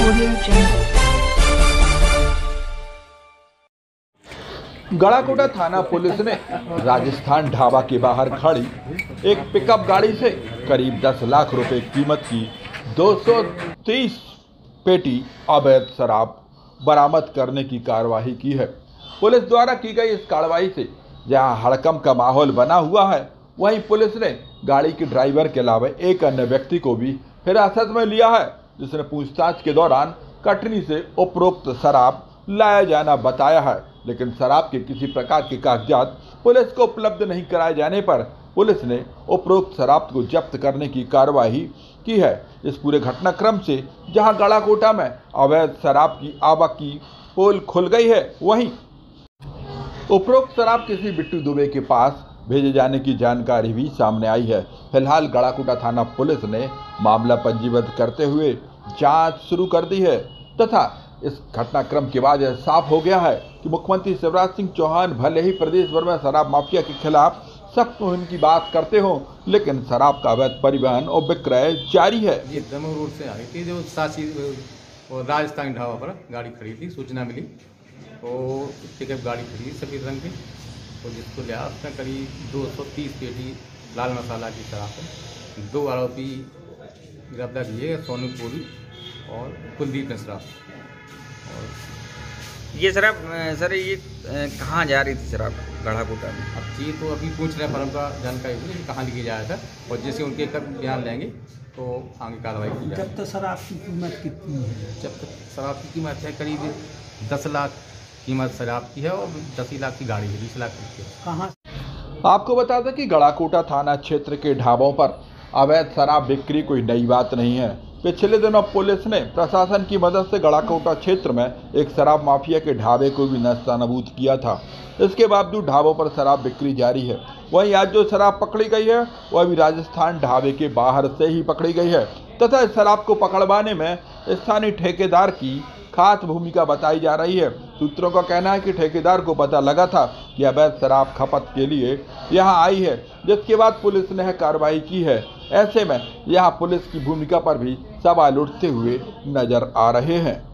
गड़ाकोटा थाना पुलिस ने राजस्थान ढाबा के बाहर खड़ी एक पिकअप गाड़ी से करीब 10 लाख रुपए कीमत की 230 पेटी अवैध शराब बरामद करने की कार्रवाई की है। पुलिस द्वारा की गई इस कार्रवाई से जहां हड़कंप का माहौल बना हुआ है, वहीं पुलिस ने गाड़ी के ड्राइवर के अलावा एक अन्य व्यक्ति को भी हिरासत में लिया है, जिसने पूछताछ के दौरान कटनी से उपरोक्त शराब लाया जाना बताया है। लेकिन शराब के किसी प्रकार के कागजात पुलिस को उपलब्ध नहीं कराए जाने पर पुलिस ने उपरोक्त शराब को जब्त करने की कार्रवाई की है। इस पूरे घटनाक्रम से जहां गड़ाकोटा में अवैध शराब की आवक की पोल खुल गई है, वहीं उपरोक्त शराब किसी बिट्टू दुबे के पास भेजे जाने की जानकारी भी सामने आई है। फिलहाल गड़ाकोटा थाना पुलिस ने मामला पंजीबद्ध करते हुए जांच शुरू कर दी है तथा इस घटनाक्रम के बाद यह साफ हो गया है कि मुख्यमंत्री शिवराज सिंह चौहान भले ही प्रदेश भर में शराब माफिया के खिलाफ सख्त मुहिम की बात करते हो, लेकिन शराब का अवैध परिवहन और विक्रय जारी है। ये दमोह रोड से आई थी, जो साची और राजस्थान ढाबा पर गाड़ी खड़ी थी, सूचना मिली तो पिकअप गाड़ी खड़ी थी सफेद रंग की, और जिसको लिया उसने करीब 230 पेटी लाल मसाला की शराब है। 2 आरोपी गिरफ्तार किए, सोनू पुरी और कुलदीप मिश्रा। ये शराब सर ये कहाँ जा रही थी शराब गड़ाकोटा में? अब ये तो अभी पूछ रहे हैं, पर हमका जानकारी हुई कि कहाँ लेके जाया था, और जैसे उनके तक बयान लेंगे तो आगे कार्रवाई की जाएगी। जब तक शराब की कीमत कितनी है? जब तक शराब की कीमत है करीब 10 लाख कीमत शराब की है, और 10 लाख की गाड़ी है, 20 लाख की। कहाँ? आपको बता दें कि गड़ाकोटा थाना क्षेत्र के ढाबों पर अवैध शराब बिक्री कोई नई बात नहीं है। पिछले दिनों पुलिस ने प्रशासन की मदद से गड़ाकोटा क्षेत्र में एक शराब माफिया के ढाबे को भी नस्तानाबूद किया था। इसके बावजूद ढाबों पर शराब बिक्री जारी है। वहीं आज जो शराब पकड़ी गई है वह भी राजस्थान ढाबे के बाहर से ही पकड़ी गई है तथा इस शराब को पकड़वाने में स्थानीय ठेकेदार की खास भूमिका बताई जा रही है। सूत्रों का कहना है कि ठेकेदार को पता लगा था कि अवैध शराब खपत के लिए यहां आई है, जिसके बाद पुलिस ने कार्रवाई की है। ऐसे में यहां पुलिस की भूमिका पर भी सवाल उठते हुए नजर आ रहे हैं।